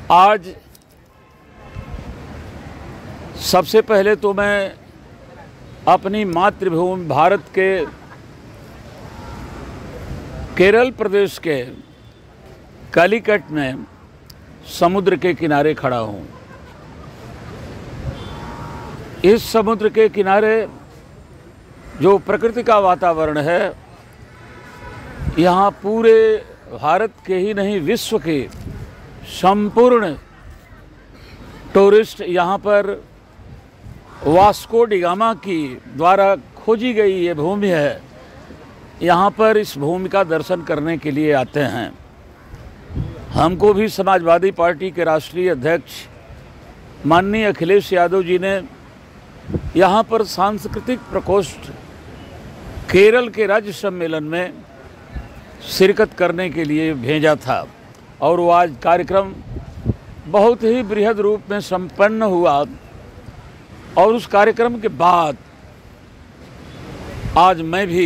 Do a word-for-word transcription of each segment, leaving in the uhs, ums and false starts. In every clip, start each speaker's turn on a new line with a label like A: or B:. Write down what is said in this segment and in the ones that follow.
A: आज सबसे पहले तो मैं अपनी मातृभूमि भारत के केरल प्रदेश के कालीकट में समुद्र के किनारे खड़ा हूँ। इस समुद्र के किनारे जो प्रकृति का वातावरण है, यहाँ पूरे भारत के ही नहीं विश्व के संपूर्ण टूरिस्ट यहाँ पर वास्को डी गामा की द्वारा खोजी गई ये भूमि है, यहाँ पर इस भूमि का दर्शन करने के लिए आते हैं। हमको भी समाजवादी पार्टी के राष्ट्रीय अध्यक्ष माननीय अखिलेश यादव जी ने यहाँ पर सांस्कृतिक प्रकोष्ठ केरल के राज्य सम्मेलन में शिरकत करने के लिए भेजा था और वो आज कार्यक्रम बहुत ही बृहद रूप में संपन्न हुआ। और उस कार्यक्रम के बाद आज मैं भी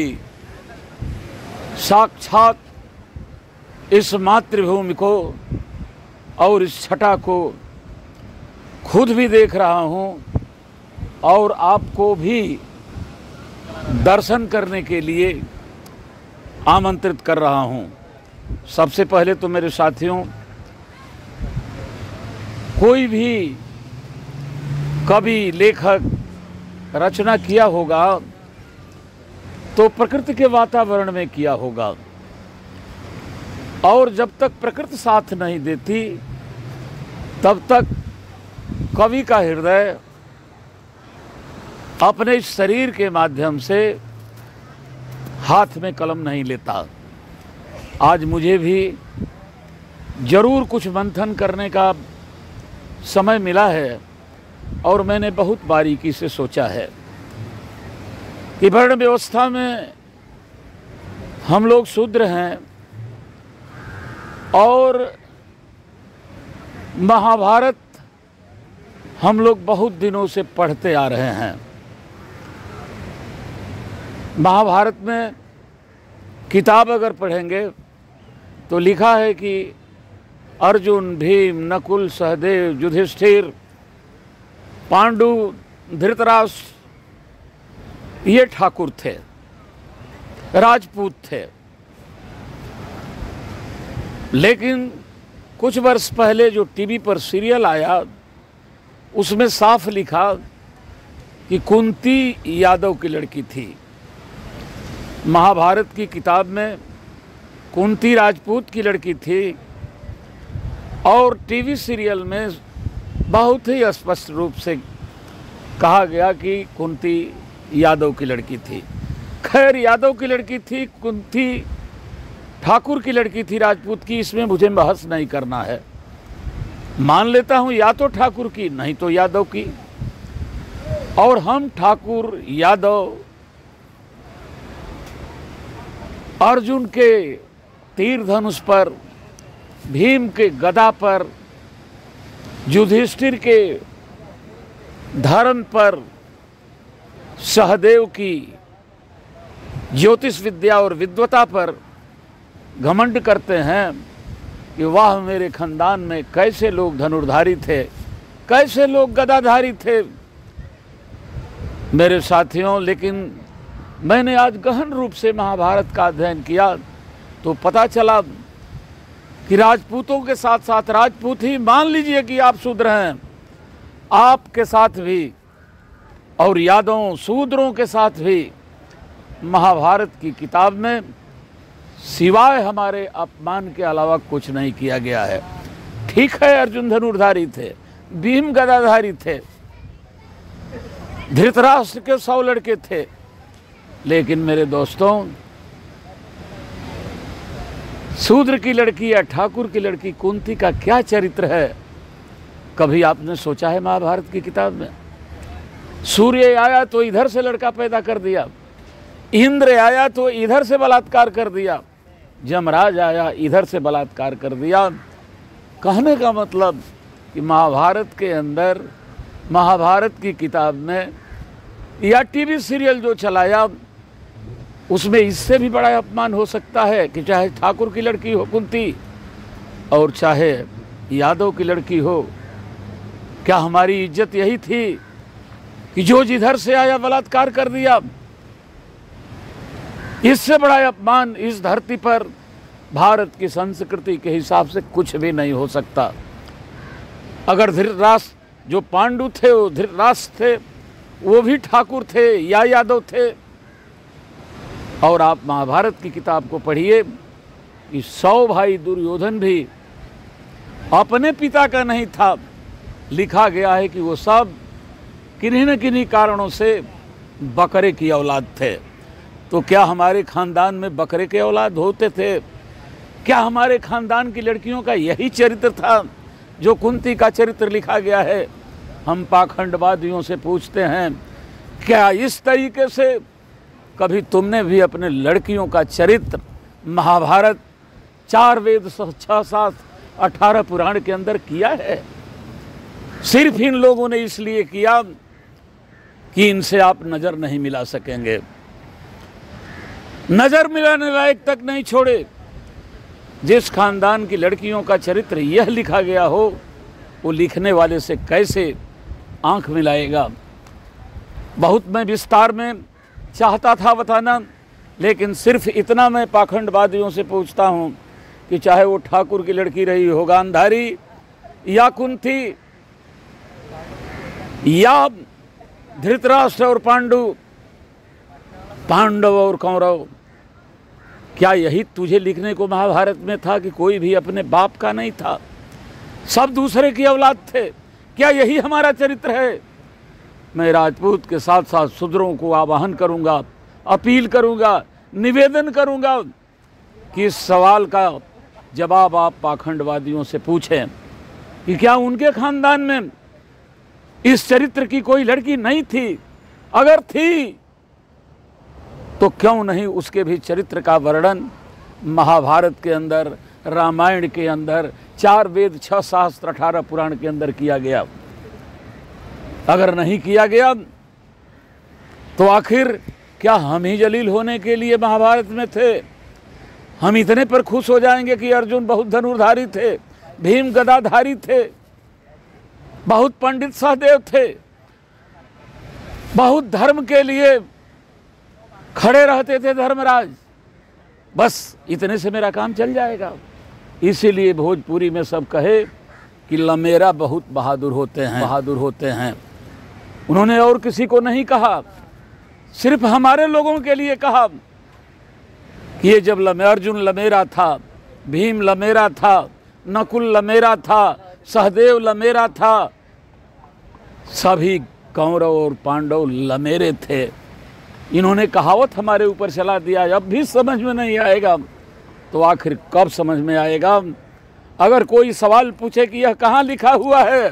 A: साक्षात इस मातृभूमि को और इस छटा को खुद भी देख रहा हूँ और आपको भी दर्शन करने के लिए आमंत्रित कर रहा हूँ। सबसे पहले तो मेरे साथियों, कोई भी कवि लेखक रचना किया होगा तो प्रकृति के वातावरण में किया होगा, और जब तक प्रकृति साथ नहीं देती तब तक कवि का हृदय अपने शरीर के माध्यम से हाथ में कलम नहीं लेता। आज मुझे भी जरूर कुछ मंथन करने का समय मिला है और मैंने बहुत बारीकी से सोचा है कि वर्ण व्यवस्था में हम लोग शूद्र हैं और महाभारत हम लोग बहुत दिनों से पढ़ते आ रहे हैं। महाभारत में किताब अगर पढ़ेंगे तो लिखा है कि अर्जुन, भीम, नकुल, सहदेव, युधिष्ठिर, पांडु, धृतराष्ट्र ये ठाकुर थे, राजपूत थे। लेकिन कुछ वर्ष पहले जो टीवी पर सीरियल आया उसमें साफ लिखा कि कुंती यादव की लड़की थी। महाभारत की किताब में कुंती राजपूत की लड़की थी और टीवी सीरियल में बहुत ही स्पष्ट रूप से कहा गया कि कुंती यादव की लड़की थी। खैर, यादव की लड़की थी, कुंती ठाकुर की लड़की थी राजपूत की, इसमें मुझे बहस नहीं करना है। मान लेता हूँ या तो ठाकुर की नहीं तो यादव की, और हम ठाकुर यादव अर्जुन के तीर धनुष पर, भीम के गदा पर, युधिष्ठिर के धर्म पर, सहदेव की ज्योतिष विद्या और विद्वता पर घमंड करते हैं कि वाह मेरे खानदान में कैसे लोग धनुर्धारी थे, कैसे लोग गदाधारी थे। मेरे साथियों, लेकिन मैंने आज गहन रूप से महाभारत का अध्ययन किया तो पता चला कि राजपूतों के साथ साथ राजपूत ही मान लीजिए कि आप शूद्र हैं, आपके साथ भी और यादवों शूद्रों के साथ भी महाभारत की किताब में सिवाय हमारे अपमान के अलावा कुछ नहीं किया गया है। ठीक है, अर्जुन धनुर्धारी थे, भीम गदाधारी थे, धृतराष्ट्र के सौ लड़के थे, लेकिन मेरे दोस्तों शूद्र की लड़की या ठाकुर की लड़की कुंती का क्या चरित्र है, कभी आपने सोचा है? महाभारत की किताब में सूर्य आया तो इधर से लड़का पैदा कर दिया, इंद्र आया तो इधर से बलात्कार कर दिया, यमराज आया इधर से बलात्कार कर दिया। कहने का मतलब कि महाभारत के अंदर, महाभारत की किताब में या टीवी सीरियल जो चलाया उसमें इससे भी बड़ा अपमान हो सकता है कि चाहे ठाकुर की लड़की हो कुंती और चाहे यादव की लड़की हो। क्या हमारी इज्जत यही थी कि जो जिधर से आया बलात्कार कर दिया? इससे बड़ा अपमान इस धरती पर भारत की संस्कृति के हिसाब से कुछ भी नहीं हो सकता। अगर धृतराष्ट्र जो पांडु थे वो धृतराष्ट्र थे, वो भी ठाकुर थे या यादव थे। और आप महाभारत की किताब को पढ़िए कि सौ भाई दुर्योधन भी अपने पिता का नहीं था। लिखा गया है कि वो सब किन्हीं न किन्हीं कारणों से बकरे की औलाद थे। तो क्या हमारे खानदान में बकरे के औलाद होते थे? क्या हमारे खानदान की लड़कियों का यही चरित्र था जो कुंती का चरित्र लिखा गया है? हम पाखंडवादियों से पूछते हैं, क्या इस तरीके से कभी तुमने भी अपने लड़कियों का चरित्र महाभारत चार वेद छः सात अठारह पुराण के अंदर किया है? सिर्फ इन लोगों ने इसलिए किया कि इनसे आप नज़र नहीं मिला सकेंगे। नज़र मिलाने लायक तक नहीं छोड़े। जिस खानदान की लड़कियों का चरित्र यह लिखा गया हो, वो लिखने वाले से कैसे आंख मिलाएगा? बहुत मैं विस्तार में चाहता था बताना, लेकिन सिर्फ इतना मैं पाखंडवादियों से पूछता हूँ कि चाहे वो ठाकुर की लड़की रही हो गांधारी या कुंती या धृतराष्ट्र और पांडु, पांडव और कौरव, क्या यही तुझे लिखने को महाभारत में था कि कोई भी अपने बाप का नहीं था, सब दूसरे की औलाद थे? क्या यही हमारा चरित्र है? मैं राजपूत के साथ साथ शूद्रों को आह्वान करूंगा, अपील करूंगा, निवेदन करूंगा कि इस सवाल का जवाब आप पाखंडवादियों से पूछें कि क्या उनके खानदान में इस चरित्र की कोई लड़की नहीं थी? अगर थी तो क्यों नहीं उसके भी चरित्र का वर्णन महाभारत के अंदर, रामायण के अंदर, चार वेद छह शास्त्र अठारह पुराण के अंदर किया गया? अगर नहीं किया गया तो आखिर क्या हम ही जलील होने के लिए महाभारत में थे? हम इतने पर खुश हो जाएंगे कि अर्जुन बहुत धनुर्धारी थे, भीम गदाधारी थे, बहुत पंडित सहदेव थे, बहुत धर्म के लिए खड़े रहते थे धर्मराज, बस इतने से मेरा काम चल जाएगा? इसीलिए भोजपुरी में सब कहे कि लमेरा बहुत बहादुर होते हैं, बहादुर होते हैं। उन्होंने और किसी को नहीं कहा, सिर्फ हमारे लोगों के लिए कहा कि ये जब लमे अर्जुन लमेरा था, भीम लमेरा था, नकुल लमेरा था, सहदेव लमेरा था, सभी कौरव और पांडव लमेरे थे। इन्होंने कहावत हमारे ऊपर चला दिया। अब भी समझ में नहीं आएगा तो आखिर कब समझ में आएगा? अगर कोई सवाल पूछे कि यह कहाँ लिखा हुआ है,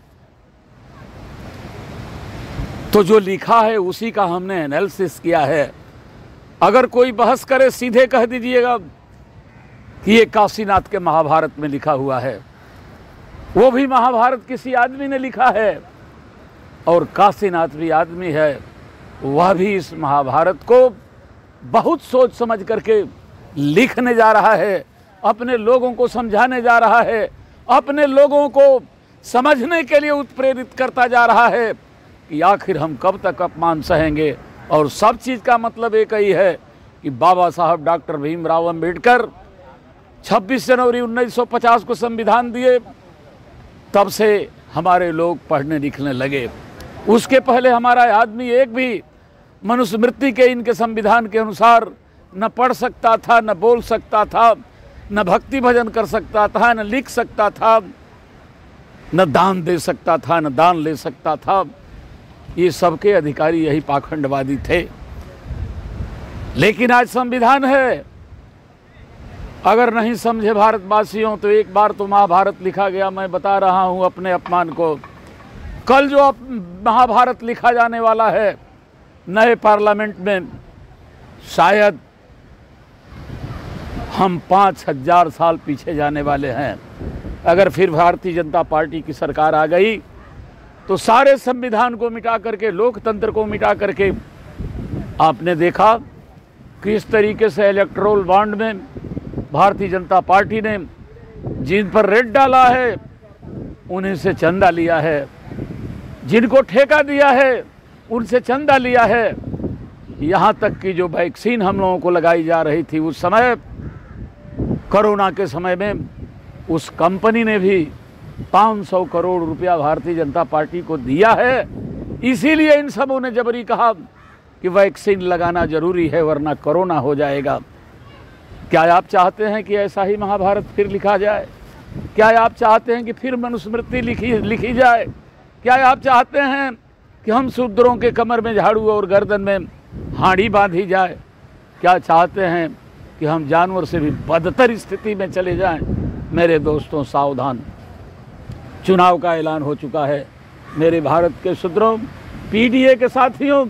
A: तो जो लिखा है उसी का हमने एनालिसिस किया है। अगर कोई बहस करे, सीधे कह दीजिएगा कि ये काशीनाथ के महाभारत में लिखा हुआ है। वो भी महाभारत किसी आदमी ने लिखा है और काशीनाथ भी आदमी है। वह भी इस महाभारत को बहुत सोच समझ करके लिखने जा रहा है, अपने लोगों को समझाने जा रहा है, अपने लोगों को समझने के लिए उत्प्रेरित करता जा रहा है कि आखिर हम कब तक अपमान सहेंगे। और सब चीज़ का मतलब एक ही है कि बाबा साहब डॉक्टर भीमराव अंबेडकर छब्बीस जनवरी उन्नीस सौ पचास को संविधान दिए, तब से हमारे लोग पढ़ने लिखने लगे। उसके पहले हमारा आदमी एक भी मनुस्मृति के इनके संविधान के अनुसार न पढ़ सकता था, न बोल सकता था, न भक्ति भजन कर सकता था, न लिख सकता था, न दान दे सकता था, न दान ले सकता था। ये सबके अधिकारी यही पाखंडवादी थे। लेकिन आज संविधान है। अगर नहीं समझे भारतवासियों तो एक बार तो महाभारत लिखा गया, मैं बता रहा हूँ अपने अपमान को। कल जो महाभारत लिखा जाने वाला है नए पार्लियामेंट में, शायद हम पाँच हजार साल पीछे जाने वाले हैं। अगर फिर भारतीय जनता पार्टी की सरकार आ गई तो सारे संविधान को मिटा करके, लोकतंत्र को मिटा करके, आपने देखा कि इस तरीके से इलेक्टोरल बॉन्ड में भारतीय जनता पार्टी ने जिन पर रेड डाला है उन्हीं से चंदा लिया है, जिनको ठेका दिया है उनसे चंदा लिया है। यहाँ तक कि जो वैक्सीन हम लोगों को लगाई जा रही थी उस समय, कोरोना के समय में, उस कंपनी ने भी पाँच सौ करोड़ रुपया भारतीय जनता पार्टी को दिया है। इसीलिए इन सबों ने जबरी कहा कि वैक्सीन लगाना जरूरी है वरना कोरोना हो जाएगा। क्या आप चाहते हैं कि ऐसा ही महाभारत फिर लिखा जाए? क्या आप चाहते हैं कि फिर मनुस्मृति लिखी लिखी जाए? क्या आप चाहते हैं कि हम शूद्रों के कमर में झाड़ू और गर्दन में हांडी बांधी जाए? क्या चाहते हैं कि हम जानवर से भी बदतर स्थिति में चले जाएं? मेरे दोस्तों सावधान, चुनाव का ऐलान हो चुका है। मेरे भारत के शूद्रों, पीडीए के साथियों,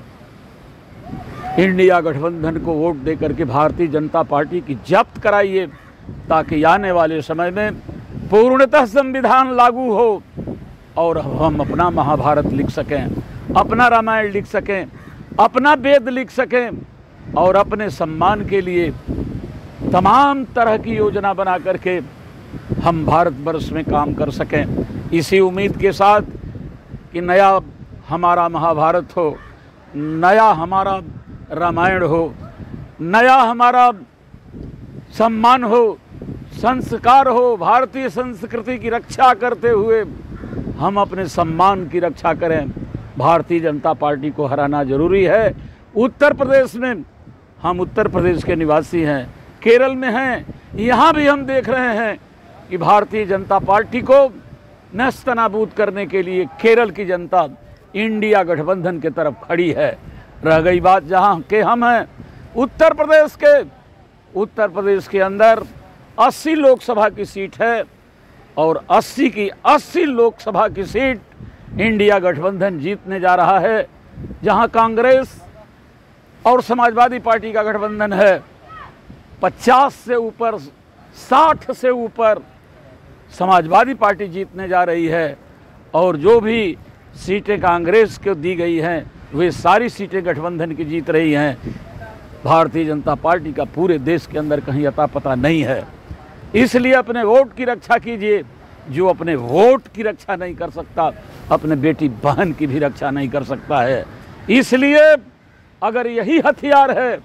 A: इंडिया गठबंधन को वोट देकर के भारतीय जनता पार्टी की जब्त कराइए ताकि आने वाले समय में पूर्णतः संविधान लागू हो और हम अपना महाभारत लिख सकें, अपना रामायण लिख सकें, अपना वेद लिख सकें और अपने सम्मान के लिए तमाम तरह की योजना बना करके हम भारतवर्ष में काम कर सकें। इसी उम्मीद के साथ कि नया हमारा महाभारत हो, नया हमारा रामायण हो, नया हमारा सम्मान हो, संस्कार हो, भारतीय संस्कृति की रक्षा करते हुए हम अपने सम्मान की रक्षा करें। भारतीय जनता पार्टी को हराना जरूरी है। उत्तर प्रदेश में, हम उत्तर प्रदेश के निवासी हैं, केरल में हैं, यहाँ भी हम देख रहे हैं कि भारतीय जनता पार्टी को नस्तनाबूद करने के लिए केरल की जनता इंडिया गठबंधन के तरफ खड़ी है। रह गई बात जहाँ के हम हैं, उत्तर प्रदेश के, उत्तर प्रदेश के अंदर अस्सी लोकसभा की सीट है और अस्सी की अस्सी लोकसभा की सीट इंडिया गठबंधन जीतने जा रहा है। जहां कांग्रेस और समाजवादी पार्टी का गठबंधन है, पचास से ऊपर, साठ से ऊपर समाजवादी पार्टी जीतने जा रही है और जो भी सीटें कांग्रेस को दी गई हैं वे सारी सीटें गठबंधन की जीत रही हैं। भारतीय जनता पार्टी का पूरे देश के अंदर कहीं अता पता नहीं है। इसलिए अपने वोट की रक्षा कीजिए। जो अपने वोट की रक्षा नहीं कर सकता, अपने बेटी बहन की भी रक्षा नहीं कर सकता है। इसलिए अगर यही हथियार है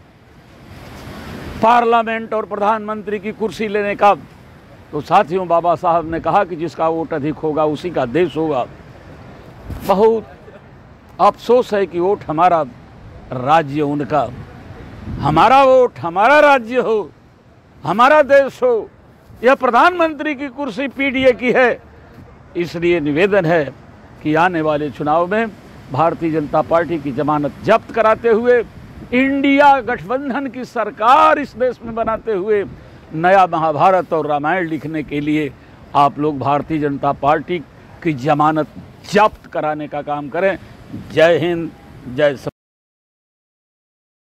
A: पार्लियामेंट और प्रधानमंत्री की कुर्सी लेने का, तो साथियों, बाबा साहब ने कहा कि जिसका वोट अधिक होगा उसी का देश होगा। बहुत अफसोस है कि वोट हमारा, राज्य उनका। हमारा वोट हमारा राज्य हो, हमारा देश हो। यह प्रधानमंत्री की कुर्सी पीडीए की है। इसलिए निवेदन है कि आने वाले चुनाव में भारतीय जनता पार्टी की जमानत जब्त कराते हुए, इंडिया गठबंधन की सरकार इस देश में बनाते हुए नया महाभारत और रामायण लिखने के लिए आप लोग भारतीय जनता पार्टी की जमानत जब्त कराने का काम करें। जय हिंद, जय